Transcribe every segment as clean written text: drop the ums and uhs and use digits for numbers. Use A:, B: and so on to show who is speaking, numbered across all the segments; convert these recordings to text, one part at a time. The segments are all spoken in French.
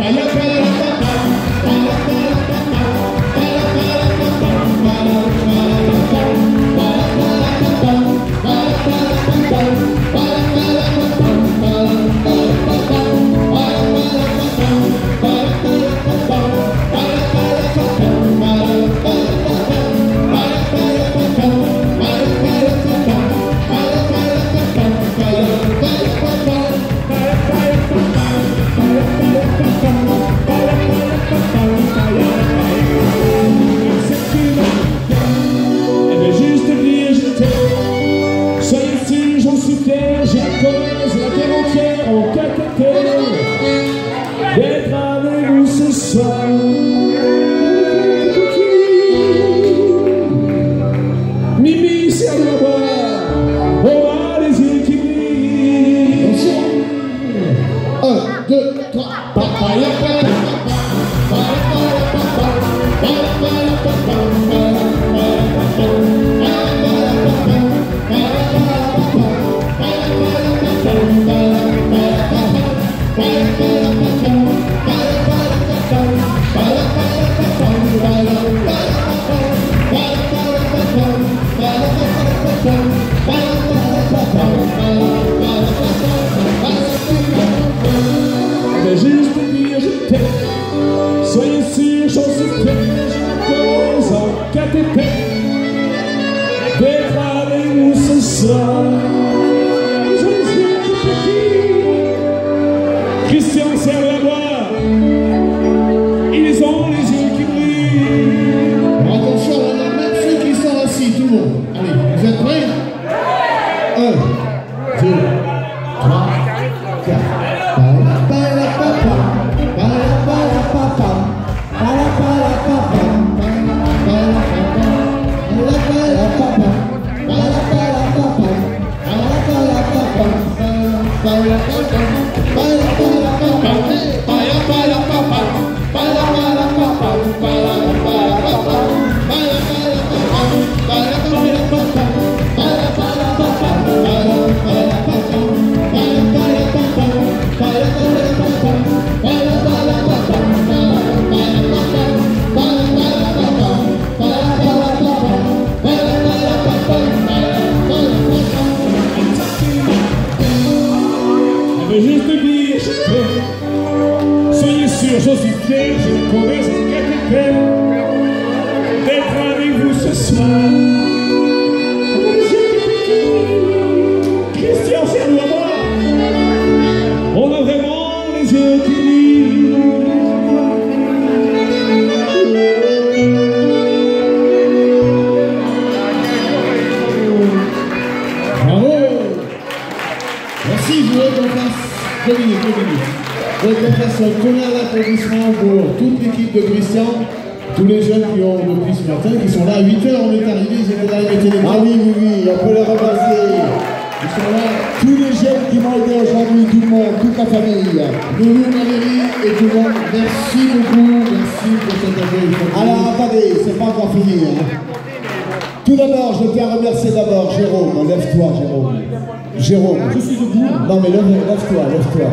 A: Jérôme, je suis debout. Non mais lève-toi, lève-toi.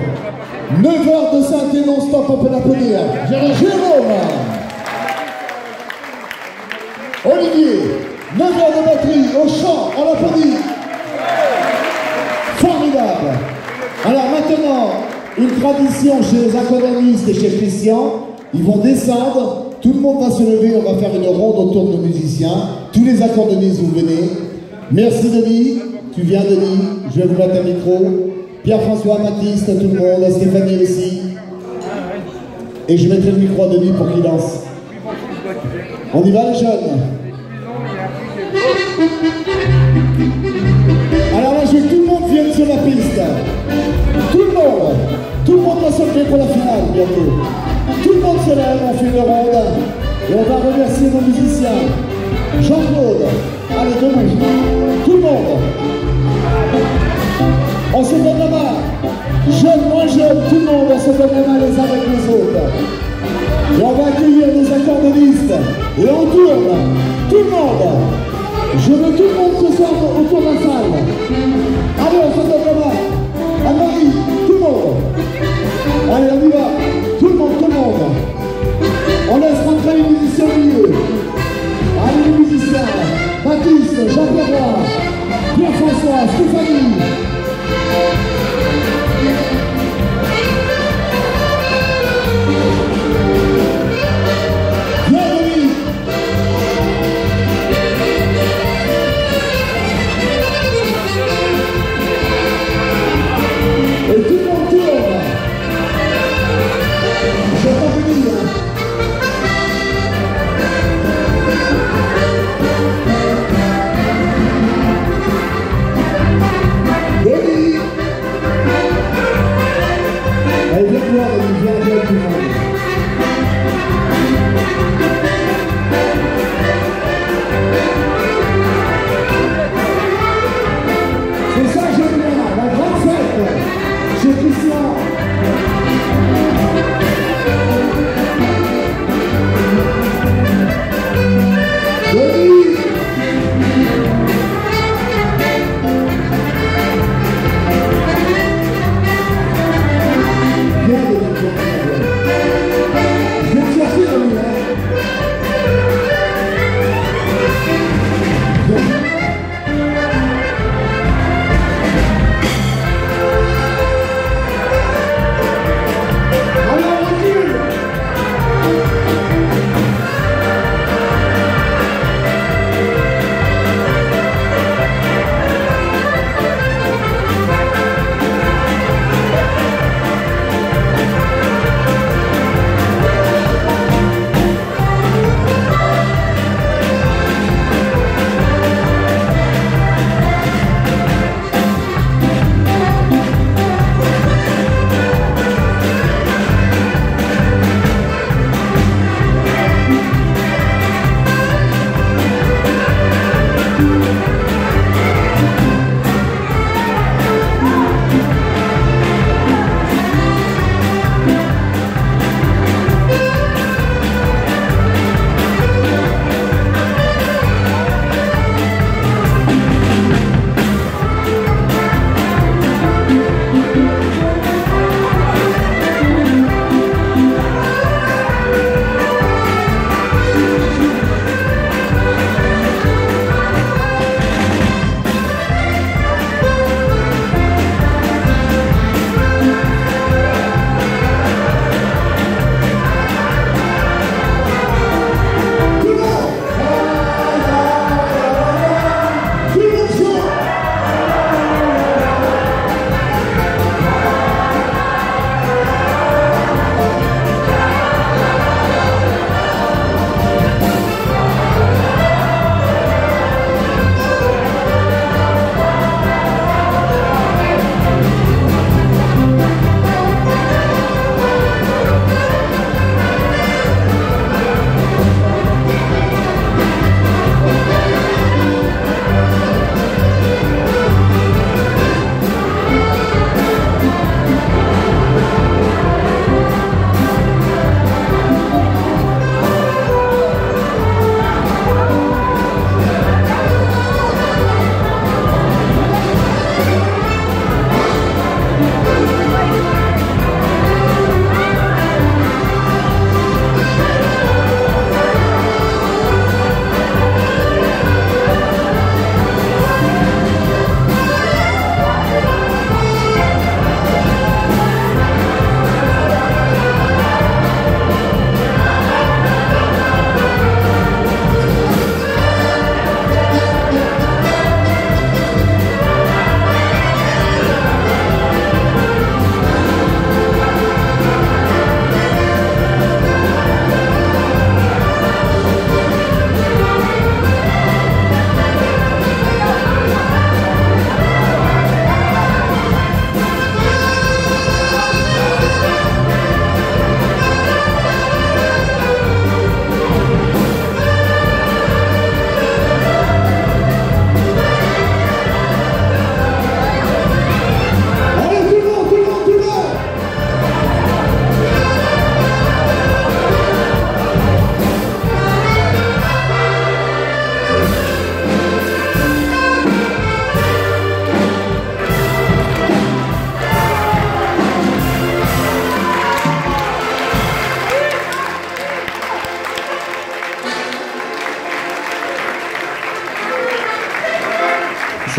A: 9 heures de synthé non-stop, on peut l'applaudir. Jérôme. Olivier, 9 heures de batterie, au chant, on l'applaudit. Formidable. Alors maintenant, une tradition chez les accordonistes et chez Christian, ils vont descendre, tout le monde va se lever, on va faire une ronde autour de nos musiciens. Tous les accordonistes, vous venez. Merci Denis. Tu viens, Denis, je vais vous mettre un micro. Pierre-François, Baptiste, tout le monde, Stéphanie aussi. Et je mettrai le micro à Denis pour qu'il lance. On y va, les jeunes? Alors là, je veux que tout le monde vienne sur la piste. Tout le monde va se lever pour la finale, bientôt. Tout le monde se lève, on fait une ronde. Et on va remercier nos musiciens. Jean-Claude, allez, debout. Tout le monde. On se donne la main. Jeunes, moins jeunes, tout le monde, on se donne la main les uns avec les autres. Et on va accueillir des accordonistes. Et on tourne. Tout le monde. Je veux tout le monde ce soir autour de la salle. Allez, on se donne la main. Anne-Marie, tout le monde. Allez, on y va. Tout le monde.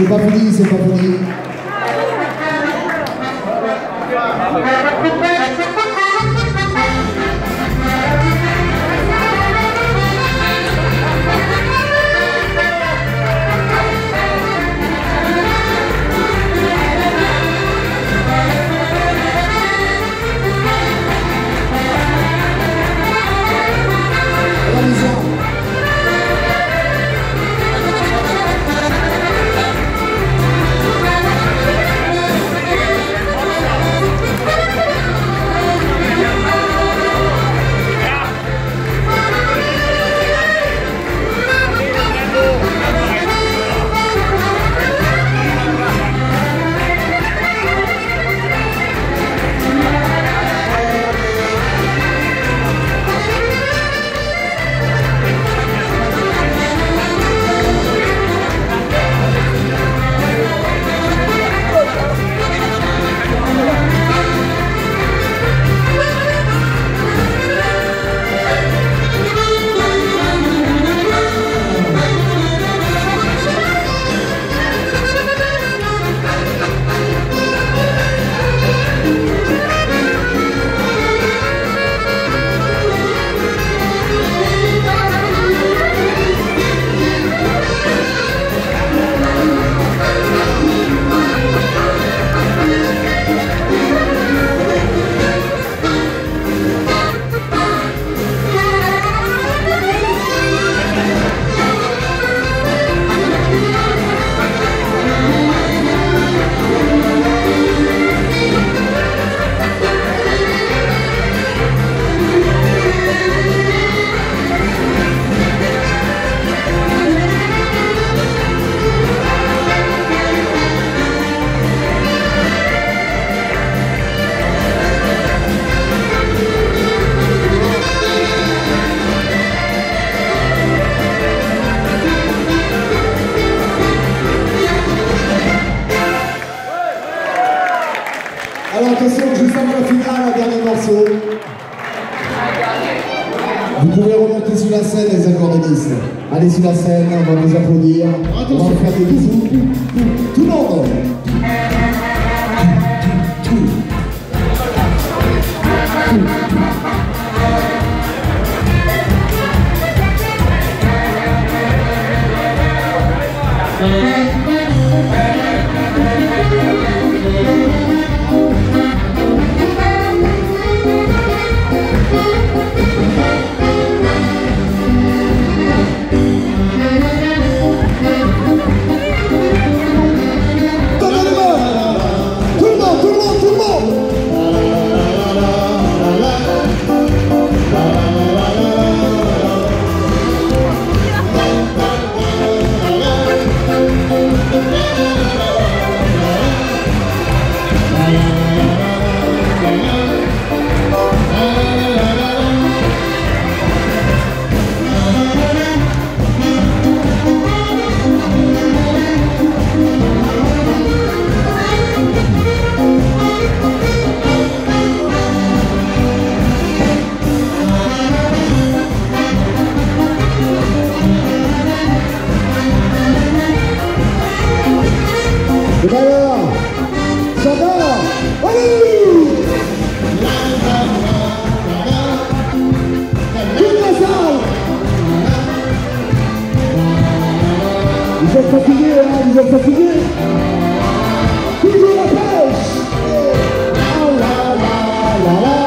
A: C'est pas fini, c'est pas fini. Alors attention, juste avant la finale, un dernier morceau. Vous pouvez remonter sur la scène, les accordéonistes. Allez sur la scène, on va vous applaudir. On va vous faire des bisous. Tout le monde. Et bien alors, ça va? Allez! Toute la salle! Vous êtes fatigués, hein? Vous êtes fatigués? Toujours la pêche! Ah la la la la!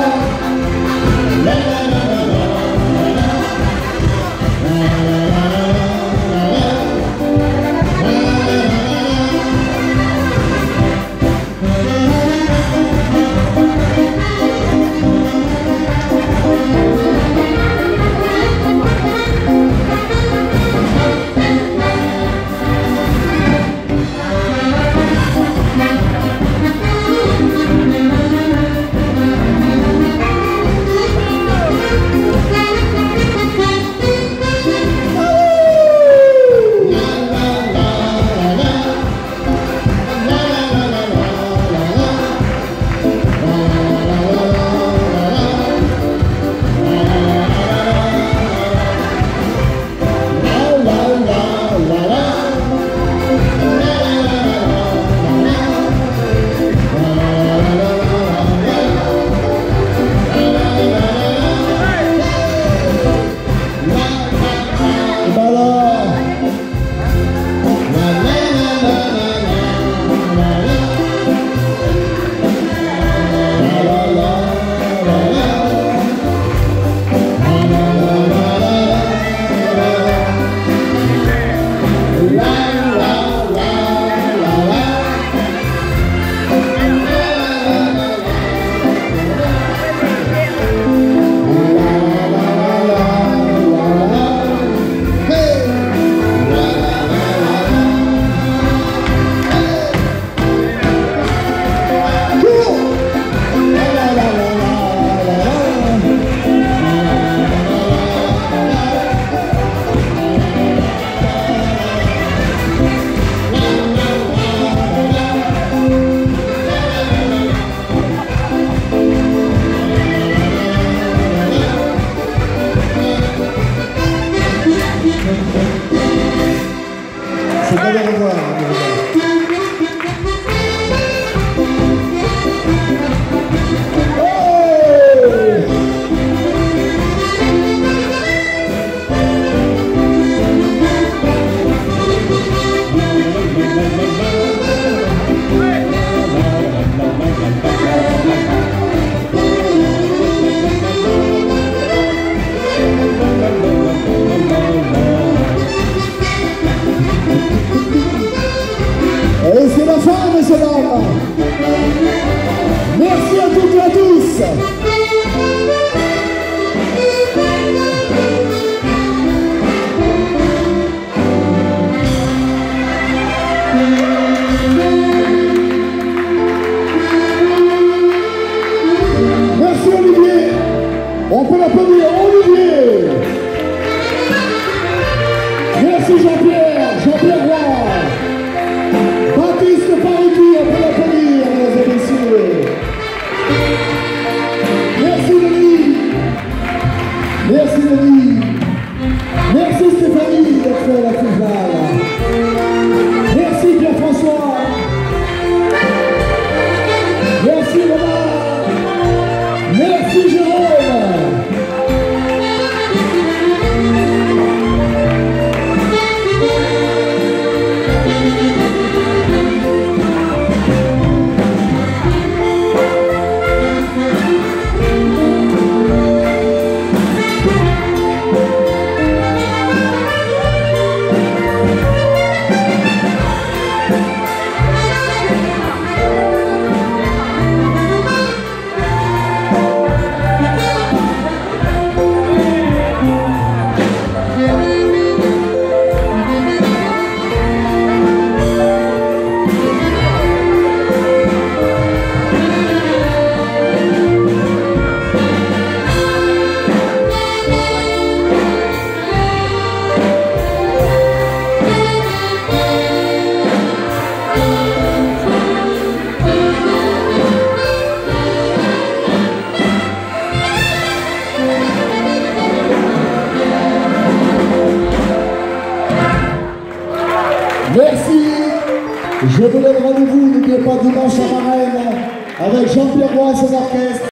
A: On peut l'applaudir, Olivier. Merci Jean-Pierre, Jean-Pierre Roy. Baptiste Pariki, on peut l'applaudir, mesdames et messieurs. Merci Denis. Merci Denis. Merci Stéphanie d'être fait la finale. Merci Pierre-François. Merci Romain. Merci Jérôme. Merci. Je vous donne rendez-vous, n'oubliez pas dimanche à Marraine avec Jean-Pierre Roy et son orchestre.